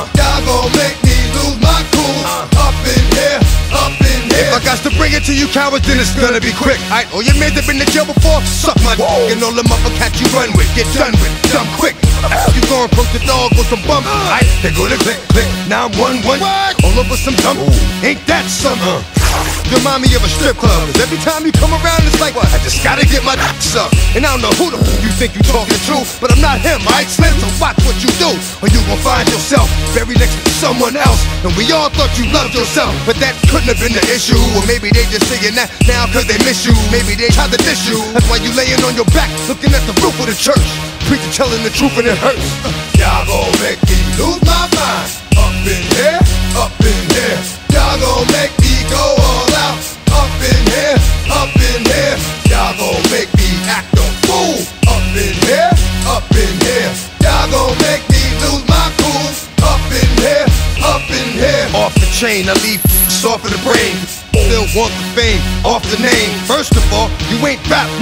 Y'all gon' make me lose my cool. Up in here, up in here. If I got to bring it to you cowards, then it's gonna be quick. Aight, all your men that been to jail before, suck my dick. And all them other cats you run with, get done with, dumb quick. After you gon' poke the dog with some bump, aight, they go to click, click. Now I'm 1-1, all over some dump. Ain't that something? You remind me of a strip club, 'cause every time you come around it's like, I just gotta get my dick sucked. And I don't know who the f you think you talking to, but I'm not him, aight, Slim, so watch what you do, or you gon' find yourself buried next to someone else. And we all thought you loved yourself, but that couldn't have been the issue. Or maybe they just saying that now 'cause they miss you. Maybe they tried to diss you, that's why you laying on your back, looking at the roof of the church. Preacher telling the truth and it hurts. Y'all gon' make me lose my mind. Up in here, up in here. Y'all gon' make me go all out. Up in here, up in here. Y'all gon' make me act a fool. Up in here, up in here. Y'all gon' make me lose my cool. Up in here, up in here. Off the chain, I leave soft in the brain. Still want the fame, off the name. First of all, you ain't rap.